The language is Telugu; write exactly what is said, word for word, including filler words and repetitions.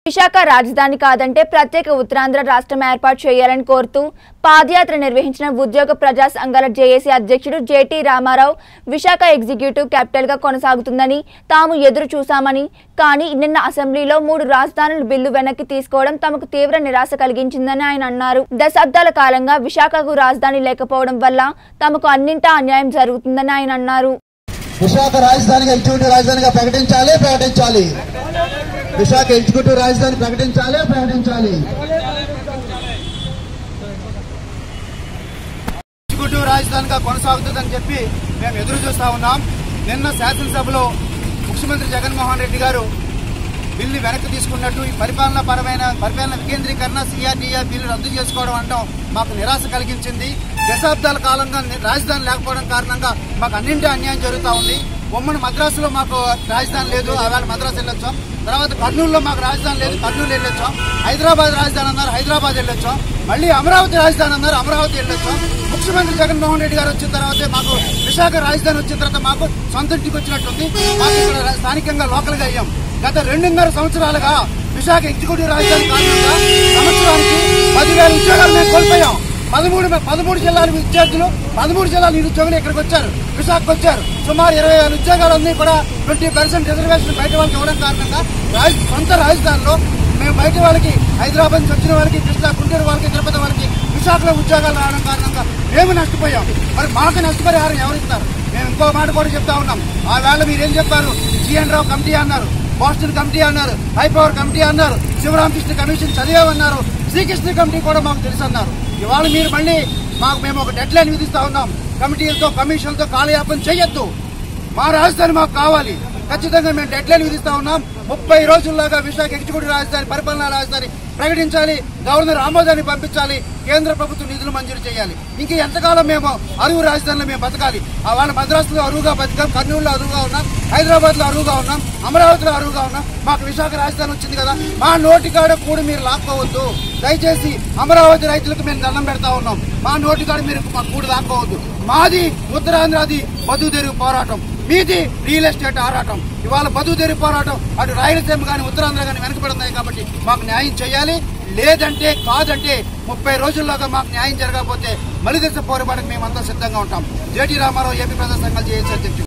విశాఖ రాజధాని కాదంటే ప్రత్యేక ఉత్తరాంధ్ర రాష్ట్రం ఏర్పాటు చేయాలని కోరుతూ పాదయాత్ర నిర్వహించిన ఉద్యోగ ప్రజా సంఘాల జేఏసీ అధ్యక్షుడు JT Ramarao Visakha executive capital గా కొనసాగుతుందని తాము ఎదురు చూశామని కానీ నిన్న అసెంబ్లీలో మూడు రాజధానుల బిల్లు వెనక్కి తీసుకోవడం తమకు తీవ్ర నిరాశ కలిగించిందని ఆయన అన్నారు. దశాబ్దాల కాలంగా విశాఖకు రాజధాని లేకపోవడం వల్ల తమకు అన్నింటా అన్యాయం జరుగుతుందని ఆయన అన్నారు. విశాఖ రాజధానిగా ఎగ్జిక్యూటివ్ రాజధానిగా ప్రకటించాలి ప్రకటించాలి విశాఖ ఎగ్జిక్యూటివ్ రాజధాని ప్రకటించాలి ప్రకటించాలి ఎగ్జిక్యూటివ్ రాజధానిగా కొనసాగుతుందని చెప్పి మేము ఎదురు చూస్తా ఉన్నాం. నిన్న శాసనసభలో ముఖ్యమంత్రి జగన్మోహన్ రెడ్డి గారు బిల్లు వెనక్కి తీసుకున్నట్టు ఈ పరిపాలన పరమైన పరిపాలన వికేంద్రీకరణ సిఆర్డీఏ బిల్లు రద్దు చేసుకోవడం అనడం మాకు నిరాశ కలిగించింది. దశాబ్దాల కాలంగా రాజధాని లేకపోవడం కారణంగా మాకు అన్నింటి అన్యాయం జరుగుతూ ఉంది. ఉమ్మడి మద్రాసులో మాకు రాజధాని లేదు, ఆవేళ మద్రాసు వెళ్ళొచ్చాం. తర్వాత కర్నూలులో మాకు రాజధాని లేదు, కర్నూలు వెళ్ళొచ్చాం. హైదరాబాద్ రాజధాని అన్నారు, హైదరాబాద్ వెళ్ళొచ్చాం. మళ్ళీ అమరావతి రాజధాని అన్నారు, అమరావతి వెళ్ళొచ్చాం. ముఖ్యమంత్రి జగన్మోహన్ రెడ్డి గారు వచ్చిన తర్వాతే మాకు విశాఖ రాజధాని వచ్చిన తర్వాత మాకు సొంత ఇంటికి వచ్చినట్టుంది. మాకు ఇక్కడ స్థానికంగా లోకల్ గా అయ్యాం. గత రెండున్నర సంవత్సరాలుగా విశాఖ ఎగ్జిక్యూటివ్ రాజధాని కారణంగా సంవత్సరానికి పదివేల ఉద్యోగాలు మేము కోల్పోయాం. పదమూడు పదమూడు జిల్లాల విద్యార్థులు పదమూడు జిల్లాల నిరుద్యోగులు ఇక్కడికి వచ్చారు, విశాఖకు వచ్చారు. సుమారు ఇరవై వేల ఉద్యోగాలన్నీ కూడా ట్వంటీ పర్సెంట్ రిజర్వేషన్ బయట వాళ్ళకి ఇవ్వడం కారణంగా సొంత రాజధానిలో మేము బయట వాళ్ళకి హైదరాబాద్ నుంచి వచ్చిన వాళ్ళకి, కృష్ణా గుంటూరు వాళ్ళకి, తిరుపతి వాళ్ళకి విశాఖలో ఉద్యోగాలు రావడం కారణంగా మేము నష్టపోయాం. మరి మాకు నష్టపరిహారం ఎవరిస్తారు? మేము ఇంకో మాట కూడా చెప్తా ఉన్నాం. ఆ వేళ మీరేం చెప్పారు? జీఎన్ రావు కమిటీ అన్నారు, బోస్టన్ కమిటీ అన్నారు, హైపవర్ కమిటీ అన్నారు, శివరామకృష్ణ కమిషన్ చదివామన్నారు, శ్రీకృష్ణ కమిటీ కూడా మాకు తెలుసు అన్నారు. ఇవాళ మీరు మళ్ళీ మాకు మేము ఒక డెడ్ లైన్ విధిస్తా ఉన్నాం. కమిటీలతో కమిషన్లతో కాలయాపన చేయొద్దు, మా రాజధాని మాకు కావాలి. ఖచ్చితంగా మేము డెడ్ లైన్ విధిస్తా ఉన్నాం. ముప్పై రోజుల్లాగా విశాఖ ఎగ్జిక్యూటివ్ రాజధాని పరిపాలనా రాజధాని ప్రకటించాలి, గవర్నర్ ఆమోదాన్ని పంపించాలి, కేంద్ర ప్రభుత్వం నిధులు మంజూరు చేయాలి. ఇంక ఎంతకాలం మేము అరువు రాజధానిలో మేము బతకాలి? వాళ్ళ మద్రాసులో అరువుగా బతికాం, కర్నూలులో అరువుగా ఉన్నాం, హైదరాబాద్ లో అరువుగా ఉన్నాం, అమరావతిలో అరువుగా ఉన్నాం. మాకు విశాఖ రాజధాని వచ్చింది కదా, మా నోటికాడ కూడా మీరు లాక్కోవద్దు. దయచేసి అమరావతి రైతులకు మేము దండం పెడతా ఉన్నాం. మా నోటికాడ మీరు మా కూడా లాక్కోవద్దు. మాది ఉత్తరాంధ్రది బతుకు తెరుగు పోరాటం, మీది రియల్ ఎస్టేట్ ఆరాటం. ఇవాళ బతుకు తెరుగు పోరాటం అటు రాయలసీమ కానీ ఉత్తరాంధ్ర కానీ వెనకబడుతున్నాయి కాబట్టి మాకు న్యాయం చేయాలి. లేదంటే కాదంటే ముప్పై రోజుల్లోగా మాకు న్యాయం జరగకపోతే మలిదశ పోరాటానికి మేమంతా సిద్ధంగా ఉంటాం. జేటీ రామారావు ఏపీ ప్రజా సంఘాలు జేఏసీ అధ్యక్షుడు.